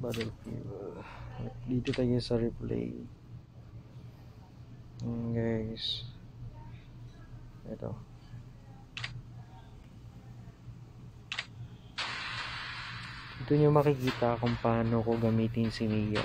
Battlefield. Dito tayo sa replay. Guys. Ito. Dito nyo makikita kung paano ko gamitin si Mia.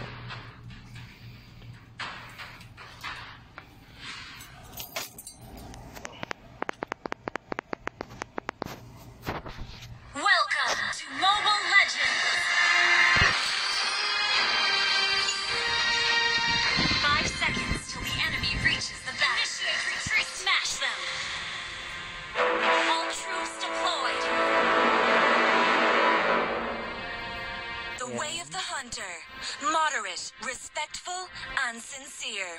Moderate, respectful, and sincere.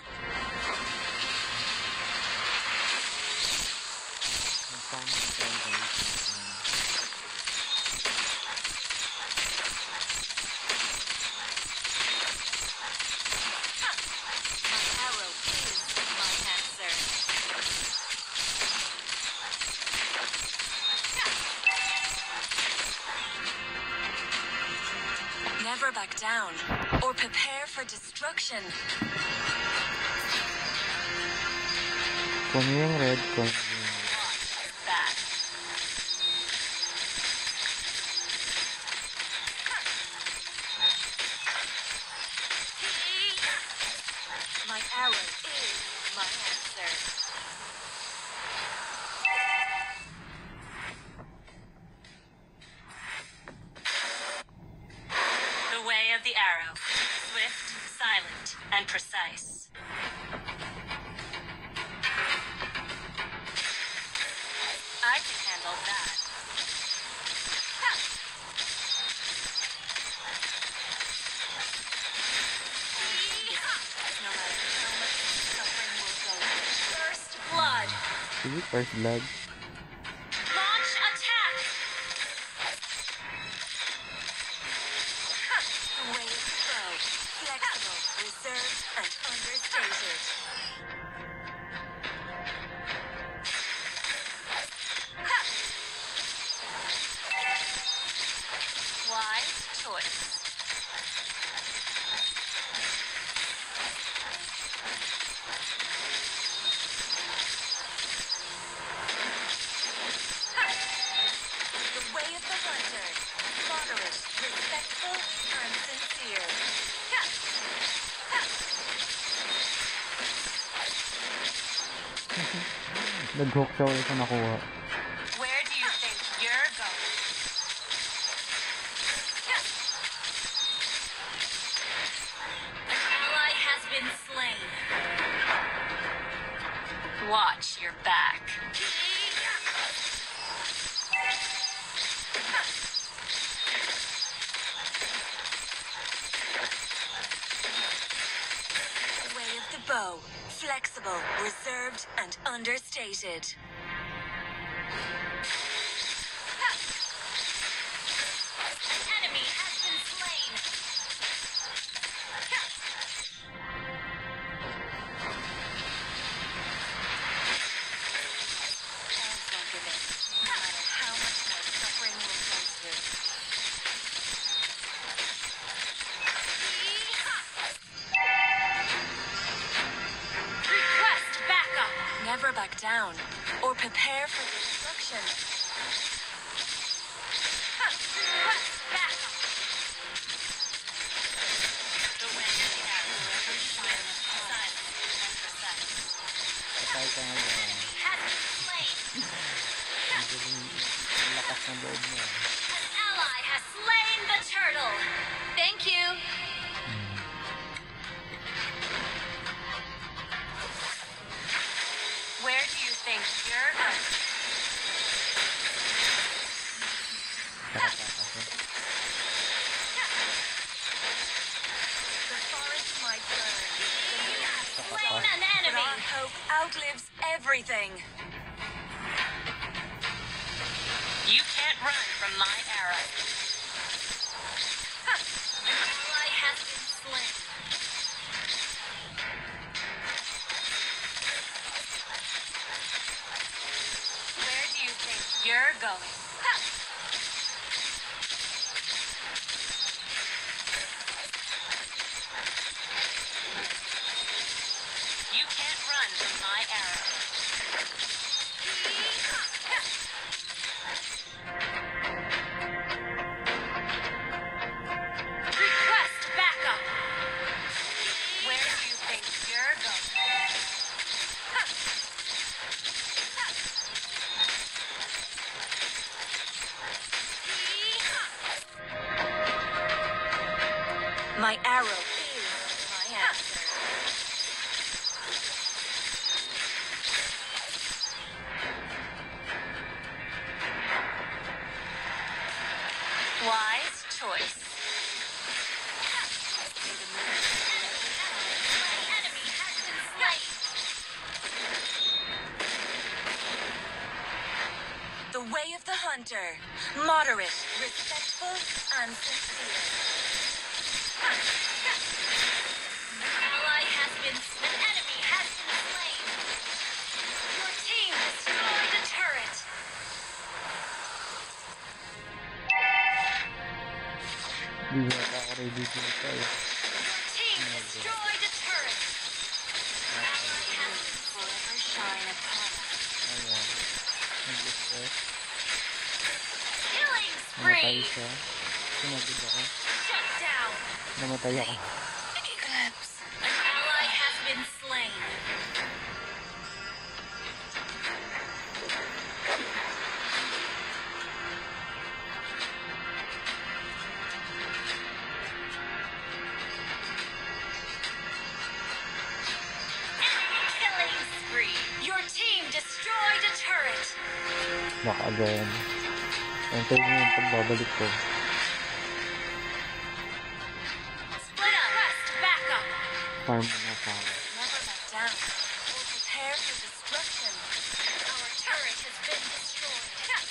My arrow is my answer. Never back down or prepare for destruction. Kung yung red, kung Back. My arrow is my answer. The way of the arrow. Swift, silent, and precise. I can handle that. No matter how much suffering will go. First blood. sige, first blood. Launch attack. The way of the bow. Flexible, reserved, and understated. Wise choice. The way of the hunter. Moderate, respectful, and sincere. Nag-hook siya ulit na nakuha. Where do you think you're going? An ally has been slain. Watch your back. The way of the bow. Flexible, reserved, and understated. An enemy has been slain. Hands won't give in, no matter how much more suffering will go through. Request backup. Never back down or prepare for destruction. Request backup. The way of the arrow. Silent, silent, and precise. Patay ka ngayon. Has been slain. Ang lakas ng loob mo. An ally has slain the turtle. Thank you. Where do you think you're going? The forest might burn. You have slain an enemy. But our hope outlives everything. You can't run from my arrow. An ally has been slain. Where do you think you're going? My arrow is my answer. Wise choice. My enemy has been slain. The way of the hunter. Moderate, respectful, and sincere. Ally has been. An enemy has been slain. Your team destroyed a turret. Hindi na ako ready dito eh. Your team destroyed a turret. Ally has been forever shine upon us. Ayan. Nag-stress. Killing Namatay spree. siya. Sinagod ako. Shut down. Namatay ako. Eclipse. An ally has been slain. Enemy killing spree. Your team destroyed a turret. Baka again. Antayin mo yung pagbabalik ko. Split up. Request backup. Farm na farm. Never let down. We'll prepare for destruction. Our turret has been destroyed.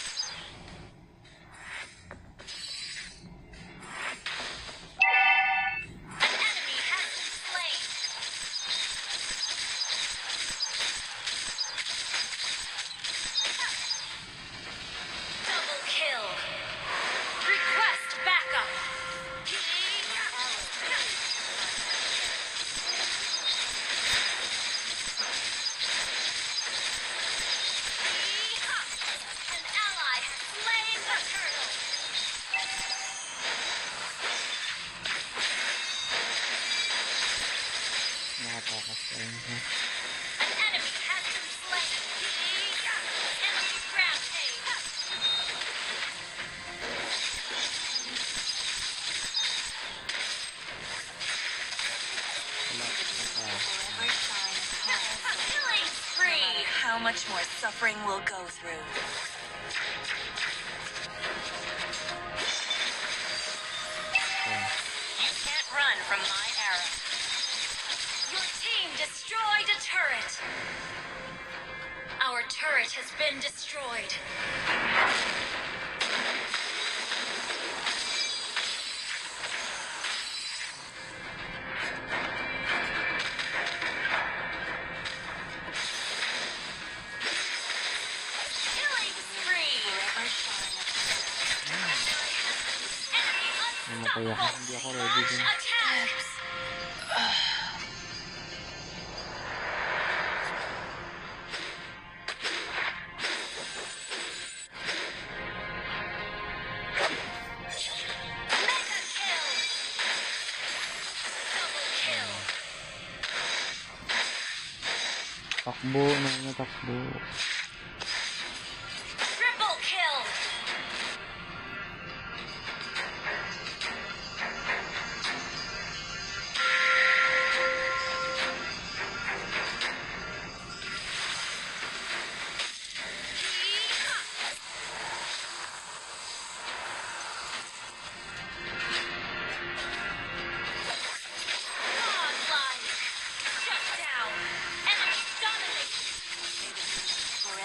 An enemy has been slain. Double kill. Request backup. An ally has slain the turtle. Nakatakas pa rin siya. An enemy has been slain. Enemy rampage. Malapit na pa. Killing spree. No matter how much more suffering we'll go through. Okay. You can't run from my arrow. Your team destroyed a turret. Our turret has been destroyed. Killing spree. Enemy Namatay ako. unstoppable. Hindi ako ready din. Attacks. Mega kill. Double kill. Takbo na natakbo. Triple kill. Godlike. Shut down. Enemy dominated.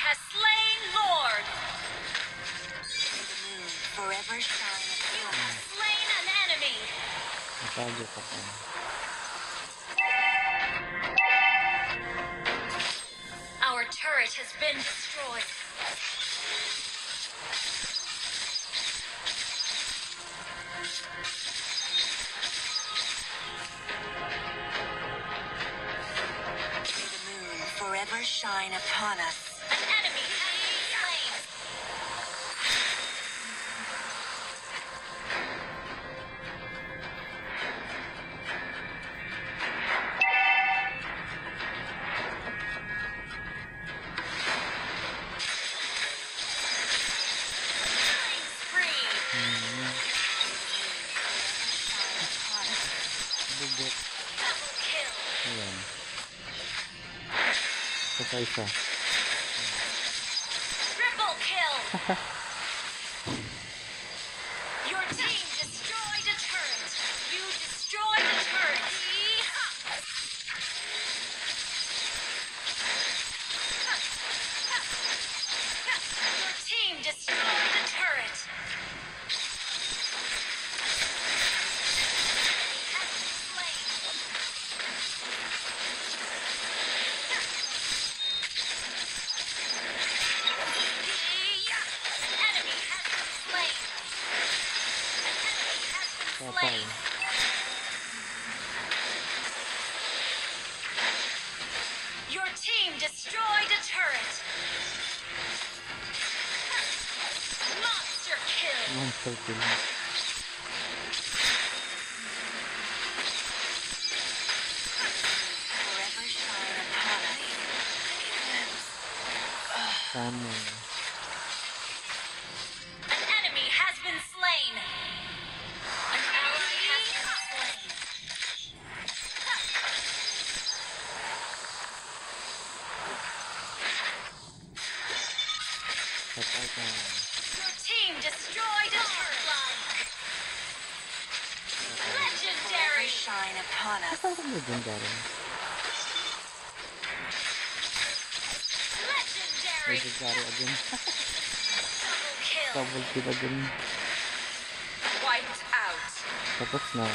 has slain Lord. The moon forever shine. You have slain an enemy. Natago ka pa. Our turret has been destroyed. May the moon forever shine upon us. An enemy has been slain. Killing spree. Bubot. Double kill. Ayan. Saka isa. Triple kill. Your team destroyed a turret. You destroyed a turret. Yeehaw. Your team destroyed a turret. Enemy has been slain. Enemy has been slain. An enemy has been Patay. slain. Your team destroyed a turret. Monster kill. Monster kill. Forever shine upon us. Tama. An enemy has been slain. An ally has been slain. Patay ka na. Your team destroyed a turret. Legendary shine upon us. Patay ka na dyan, Darren. Legendary Legendary again. double kill. Double kill again. Wiped out. Tapos na.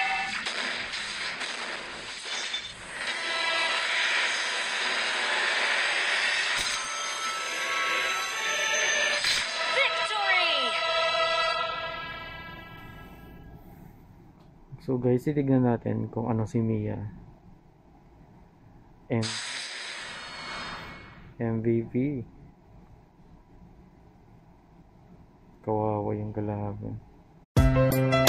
Victory. So guys, titignan natin kung ano si Mia. MVP. Kawawa yung kalaban.